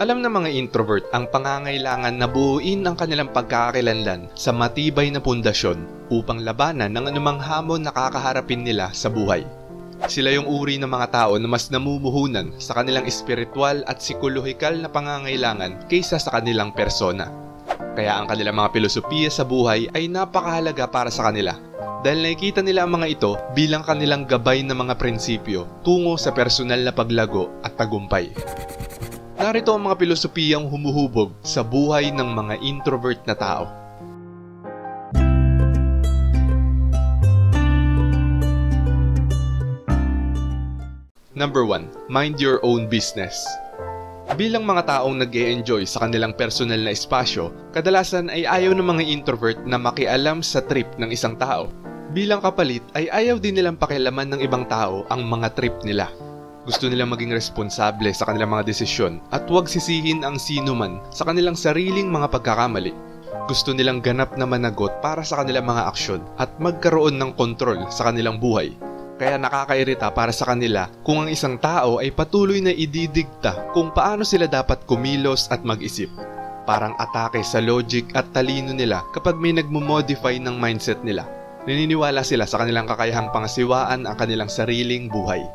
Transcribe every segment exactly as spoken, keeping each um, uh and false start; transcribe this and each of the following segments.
Alam ng mga introvert ang pangangailangan na buuin ang kanilang pagkakakilanlan sa matibay na pundasyon upang labanan ng anumang hamon na kakaharapin nila sa buhay. Sila yung uri ng mga tao na mas namumuhunan sa kanilang espiritual at psikolohikal na pangangailangan kaysa sa kanilang persona. Kaya ang kanilang mga filosofiya sa buhay ay napakahalaga para sa kanila dahil nakikita nila ang mga ito bilang kanilang gabay na mga prinsipyo tungo sa personal na paglago at tagumpay. Narito ang mga filosofiyang humuhubog sa buhay ng mga introvert na tao. Number one. Mind your own business. Bilang mga taong nag-e-enjoy sa kanilang personal na espasyo, kadalasan ay ayaw ng mga introvert na makialam sa trip ng isang tao. Bilang kapalit ay ayaw din nilang pakialaman ng ibang tao ang mga trip nila. Gusto nilang maging responsable sa kanilang mga desisyon at huwag sisihin ang sino man sa kanilang sariling mga pagkakamali. Gusto nilang ganap na managot para sa kanilang mga aksyon at magkaroon ng kontrol sa kanilang buhay. Kaya nakakairita para sa kanila kung ang isang tao ay patuloy na ididikta kung paano sila dapat kumilos at mag-isip. Parang atake sa logic at talino nila kapag may nagmo-modify ng mindset nila. Naniniwala sila sa kanilang kakayahang pangasiwaan ang kanilang sariling buhay.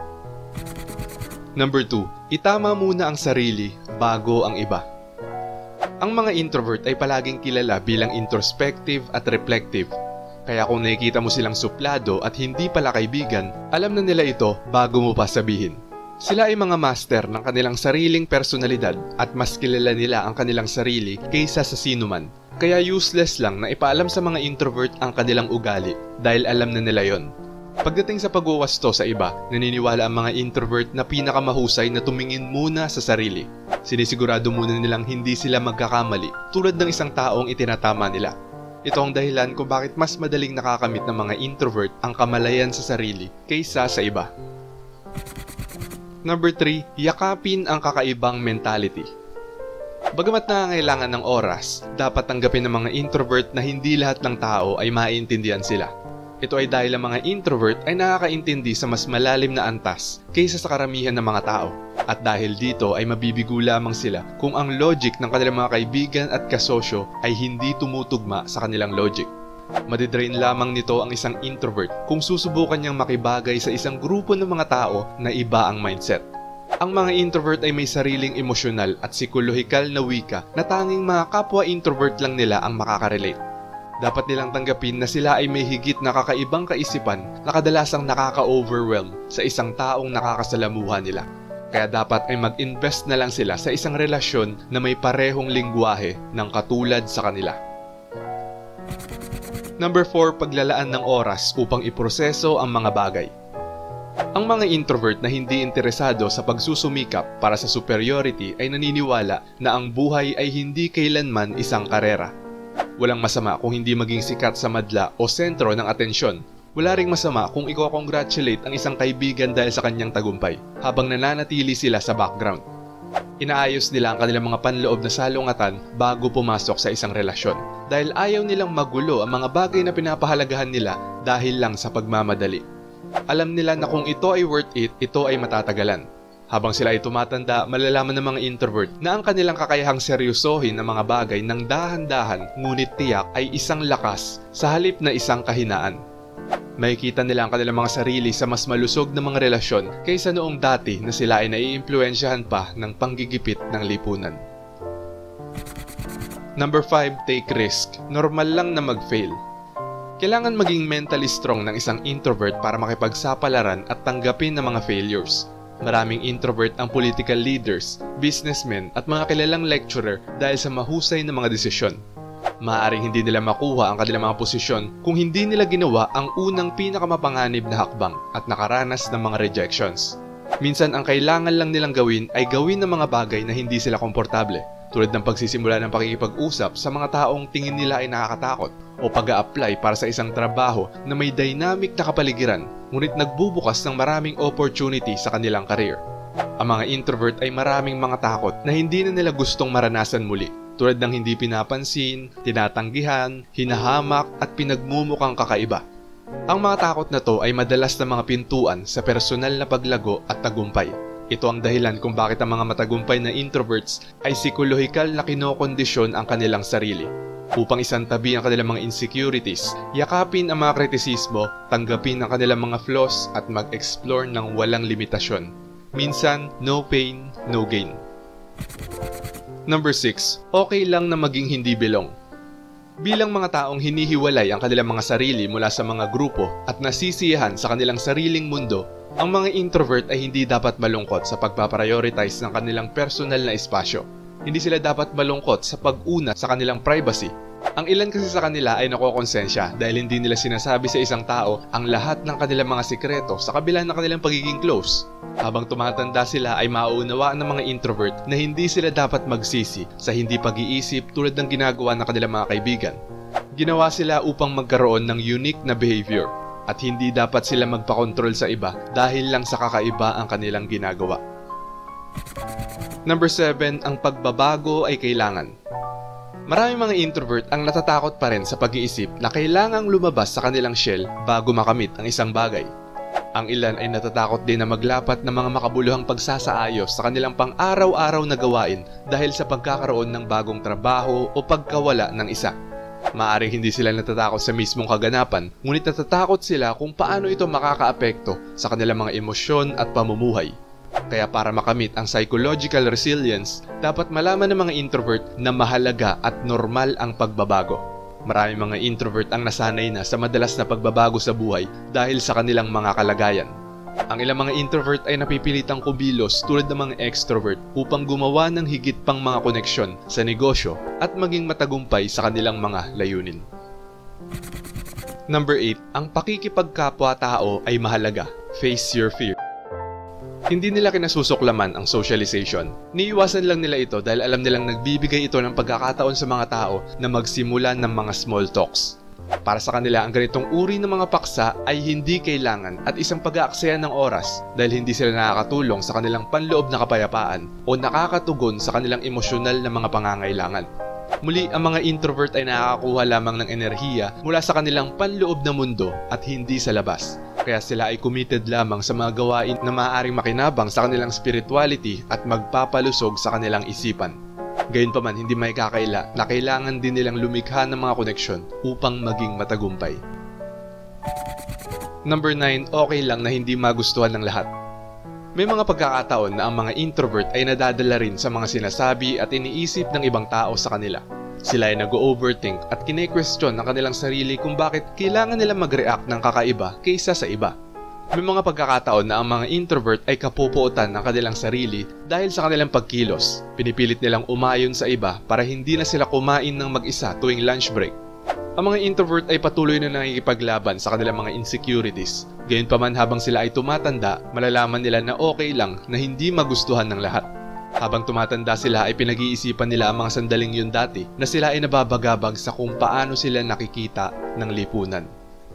Number two. Itama muna ang sarili bago ang iba. Ang mga introvert ay palaging kilala bilang introspective at reflective. Kaya kung nakikita mo silang suplado at hindi pala kaibigan, alam na nila ito bago mo pa sabihin. Sila ay mga master ng kanilang sariling personalidad at mas kilala nila ang kanilang sarili kaysa sa sino man. Kaya useless lang na ipaalam sa mga introvert ang kanilang ugali dahil alam na nila yon. Pagdating sa pagwawasto sa iba, naniniwala ang mga introvert na pinakamahusay na tumingin muna sa sarili. Sinisigurado muna nilang hindi sila magkakamali tulad ng isang taong itinatama nila. Ito ang dahilan kung bakit mas madaling nakakamit ng mga introvert ang kamalayan sa sarili kaysa sa iba. Number three. Yakapin ang kakaibang mentality. Bagamat nangangailangan ng oras, dapat tanggapin ng mga introvert na hindi lahat ng tao ay maiintindihan sila. Ito ay dahil ang mga introvert ay nakakaintindi sa mas malalim na antas kaysa sa karamihan ng mga tao. At dahil dito ay mabibigo lamang sila kung ang logic ng kanilang mga kaibigan at kasosyo ay hindi tumutugma sa kanilang logic. Madidrain lamang nito ang isang introvert kung susubukan niyang makibagay sa isang grupo ng mga tao na iba ang mindset. Ang mga introvert ay may sariling emosyonal at psikolohikal na wika na tanging mga kapwa introvert lang nila ang makakarelate. Dapat nilang tanggapin na sila ay may higit na kakaibang kaisipan na kadalasang nakaka-overwhelm sa isang taong nakakasalamuha nila. Kaya dapat ay mag-invest na lang sila sa isang relasyon na may parehong lingwahe ng katulad sa kanila. Number four. Paglalaan ng oras upang iproseso ang mga bagay. Ang mga introvert na hindi interesado sa pagsusumikap para sa superiority ay naniniwala na ang buhay ay hindi kailanman isang karera. Walang masama kung hindi maging sikat sa madla o sentro ng atensyon. Wala ring masama kung i-congratulate ang isang kaibigan dahil sa kanyang tagumpay habang nananatili sila sa background. Inaayos nila ang kanilang mga panloob na salungatan bago pumasok sa isang relasyon dahil ayaw nilang magulo ang mga bagay na pinapahalagahan nila dahil lang sa pagmamadali. Alam nila na kung ito ay worth it, ito ay matatagalan. Habang sila ay tumatanda, malalaman ng mga introvert na ang kanilang kakayahang seryosohin ang mga bagay ng dahan-dahan ngunit tiyak ay isang lakas sa halip na isang kahinaan. Makikita nila ang kanilang mga sarili sa mas malusog na mga relasyon kaysa noong dati na sila ay naiimpluwensyahan pa ng panggigipit ng lipunan. Number five. Take risk. Normal lang na mag-fail. Kailangan maging mentally strong ng isang introvert para makipagsapalaran at tanggapin ang mga failures. Maraming introvert ang political leaders, businessmen at mga kilalang lecturer dahil sa mahusay na mga desisyon. Maaaring hindi nila makuha ang kanilang mga posisyon kung hindi nila ginawa ang unang pinakamapanganib na hakbang at nakaranas ng mga rejections. Minsan ang kailangan lang nilang gawin ay gawin ng mga bagay na hindi sila komportable, tulad ng pagsisimula ng pakikipag-usap sa mga taong tingin nila ay nakakatakot o pag-a-apply para sa isang trabaho na may dynamic na kapaligiran ngunit nagbubukas ng maraming opportunity sa kanilang career. Ang mga introvert ay maraming mga takot na hindi na nila gustong maranasan muli, tulad ng hindi pinapansin, tinatanggihan, hinahamak at pinagmumukhang kakaiba. Ang mga takot na to ay madalas na mga pintuan sa personal na paglago at tagumpay. Ito ang dahilan kung bakit ang mga matagumpay na introverts ay psikolohikal na kinokondisyon ang kanilang sarili. Upang isantabi ang kanilang mga insecurities, yakapin ang mga kritisismo, tanggapin ang kanilang mga flaws at mag-explore ng walang limitasyon. Minsan, no pain, no gain. Number six. Okay lang na maging hindi belong. Bilang mga taong hinihiwalay ang kanilang mga sarili mula sa mga grupo at nasisiyahan sa kanilang sariling mundo, ang mga introvert ay hindi dapat malungkot sa pagpaprioritize ng kanilang personal na espasyo. Hindi sila dapat malungkot sa pag-una sa kanilang privacy. Ang ilan kasi sa kanila ay nakokonsensya dahil hindi nila sinasabi sa isang tao ang lahat ng kanilang mga sikreto sa kabila ng kanilang pagiging close. Habang tumatanda sila ay mauunawaan ng mga introvert na hindi sila dapat magsisi sa hindi pag-iisip tulad ng ginagawa ng kanilang mga kaibigan. Ginawa sila upang magkaroon ng unique na behavior at hindi dapat sila magpakontrol sa iba dahil lang sa kakaiba ang kanilang ginagawa. Number seven. Ang pagbabago ay kailangan. Maraming mga introvert ang natatakot pa rin sa pag-iisip na kailangang lumabas sa kanilang shell bago makamit ang isang bagay. Ang ilan ay natatakot din na maglapat ng mga makabuluhang pagsasaayos sa kanilang pang-araw-araw na gawain dahil sa pagkakaroon ng bagong trabaho o pagkawala ng isa. Maaring hindi sila natatakot sa mismong kaganapan, ngunit natatakot sila kung paano ito makakaapekto sa kanilang mga emosyon at pamumuhay. Kaya para makamit ang psychological resilience, dapat malaman ng mga introvert na mahalaga at normal ang pagbabago. Maraming mga introvert ang nasanay na sa madalas na pagbabago sa buhay dahil sa kanilang mga kalagayan. Ang ilang mga introvert ay napipilitang kumilos tulad ng mga extrovert upang gumawa ng higit pang mga koneksyon sa negosyo at maging matagumpay sa kanilang mga layunin. Number eight. Ang pakikipagkapwa-tao ay mahalaga. Face your fear. Hindi nila kinasusuklaman ang socialization. Niiwasan lang nila ito dahil alam nilang nagbibigay ito ng pagkakataon sa mga tao na magsimula ng mga small talks. Para sa kanila, ang ganitong uri ng mga paksa ay hindi kailangan at isang pag-aaksaya ng oras dahil hindi sila nakakatulong sa kanilang panloob na kapayapaan o nakakatugon sa kanilang emosyonal na mga pangangailangan. Muli, ang mga introvert ay nakakakuha lamang ng enerhiya mula sa kanilang panloob na mundo at hindi sa labas. Kaya sila ay committed lamang sa mga gawain na maaaring makinabang sa kanilang spirituality at magpapalusog sa kanilang isipan. Gayunpaman, hindi may kakaila na kailangan din nilang lumikha ng mga koneksyon upang maging matagumpay. Number nine. Okay lang na hindi magustuhan ng lahat. May mga pagkakataon na ang mga introvert ay nadadala rin sa mga sinasabi at iniisip ng ibang tao sa kanila. Sila ay nag-overthink at kine-question ng kanilang sarili kung bakit kailangan nilang mag-react ng kakaiba kaysa sa iba. May mga pagkakataon na ang mga introvert ay kapupuotan ng kanilang sarili dahil sa kanilang pagkilos. Pinipilit nilang umayon sa iba para hindi na sila kumain ng mag-isa tuwing lunch break. Ang mga introvert ay patuloy na nakikipaglaban sa kanilang mga insecurities. Gayunpaman, habang sila ay tumatanda, malalaman nila na okay lang na hindi magustuhan ng lahat. Habang tumatanda sila ay pinag-iisipan nila ang mga sandaling yun dati na sila ay nababagabag sa kung paano sila nakikita ng lipunan.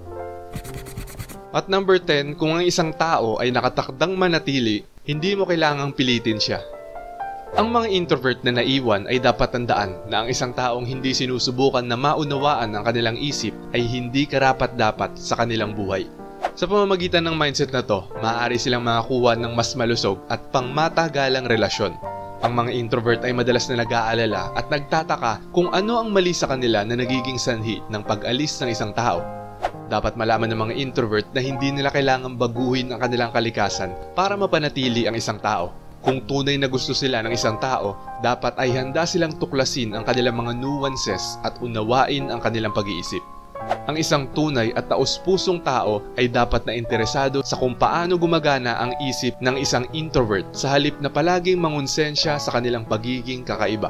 At number ten, kung ang isang tao ay nakatakdang manatili, hindi mo kailangang pilitin siya. Ang mga introvert na naiwan ay dapat tandaan na ang isang taong hindi sinusubukan na maunawaan ang kanilang isip ay hindi karapat-dapat sa kanilang buhay. Sa pamamagitan ng mindset na to, maaari silang makakuha ng mas malusog at pangmatagalang relasyon. Ang mga introvert ay madalas na nag-aalala at nagtataka kung ano ang mali sa kanila na nagiging sanhi ng pag-alis ng isang tao. Dapat malaman ng mga introvert na hindi nila kailangang baguhin ang kanilang kalikasan para mapanatili ang isang tao. Kung tunay na gusto sila ng isang tao, dapat ay handa silang tuklasin ang kanilang mga nuances at unawain ang kanilang pag-iisip. Ang isang tunay at taos-pusong tao ay dapat na interesado sa kung paano gumagana ang isip ng isang introvert sa halip na palaging mangonsensya sa kanilang pagiging kakaiba.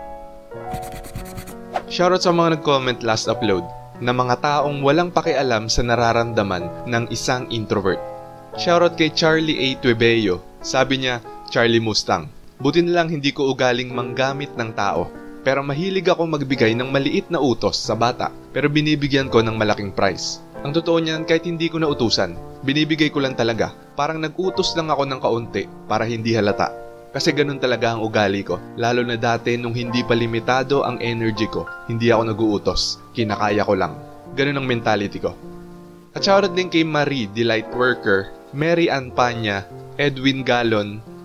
Shoutout sa mga nag-comment last upload na mga taong walang pakialam sa nararamdaman ng isang introvert. Shoutout kay Charlie A. Tuebeo. Sabi niya, Charlie Mustang, buti na lang hindi ko ugaling manggamit ng tao. Pero mahilig ako magbigay ng maliit na utos sa bata, pero binibigyan ko ng malaking prize. Ang totoo niyan, kahit hindi ko nautusan, binibigay ko lang talaga. Parang nag-utos lang ako ng kaunti para hindi halata. Kasi ganun talaga ang ugali ko, lalo na dati nung hindi pa limitado ang energy ko, hindi ako nag-uutos, kinakaya ko lang. Ganun ang mentality ko. At shoutout din kay Marie, the Light Worker, Mary Ann Panya, Edwin Galon,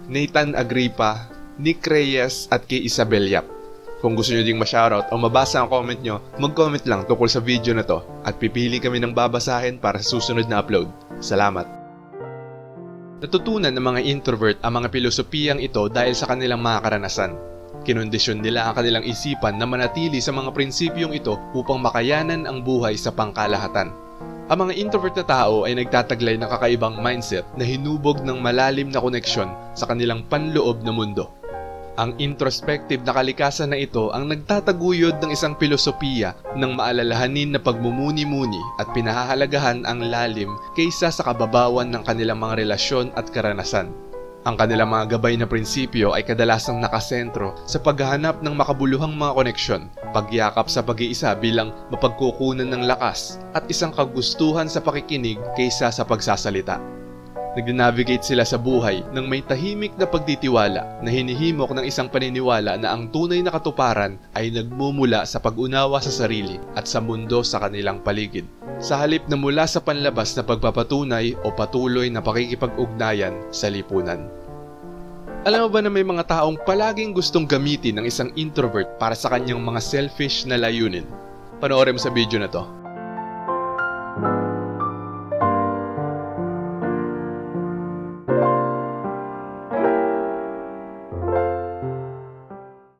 Nathan Agripa, Nick Reyes at kay Isabel Yap. Kung gusto nyo ding ma-shoutout o mabasa ang comment nyo, mag-comment lang tungkol sa video na to at pipili kami ng babasahin para sa susunod na upload. Salamat! Natutunan ng mga introvert ang mga pilosopiyang ito dahil sa kanilang mga karanasan. Kinondisyon nila ang kanilang isipan na manatili sa mga prinsipyong ito upang makayanan ang buhay sa pangkalahatan. Ang mga introvert na tao ay nagtataglay ng kakaibang mindset na hinubog ng malalim na koneksyon sa kanilang panloob na mundo. Ang introspective na kalikasan na ito ang nagtataguyod ng isang pilosopiya ng maalalahanin na pagmumuni-muni at pinahahalagahan ang lalim kaysa sa kababawan ng kanilang mga relasyon at karanasan. Ang kanilang mga gabay na prinsipyo ay kadalasang nakasentro sa paghahanap ng makabuluhang mga koneksyon, pagyakap sa pag-iisa bilang mapagkukunan ng lakas at isang kagustuhan sa pakikinig kaysa sa pagsasalita. Nag-navigate sila sa buhay ng may tahimik na pagtitiwala na hinihimok ng isang paniniwala na ang tunay na katuparan ay nagmumula sa pag-unawa sa sarili at sa mundo sa kanilang paligid. Sa halip na mula sa panlabas na pagpapatunay o patuloy na pakikipag-ugnayan sa lipunan. Alam mo ba na may mga taong palaging gustong gamitin ng isang introvert para sa kanyang mga selfish na layunin? Panoorin mo sa video na to.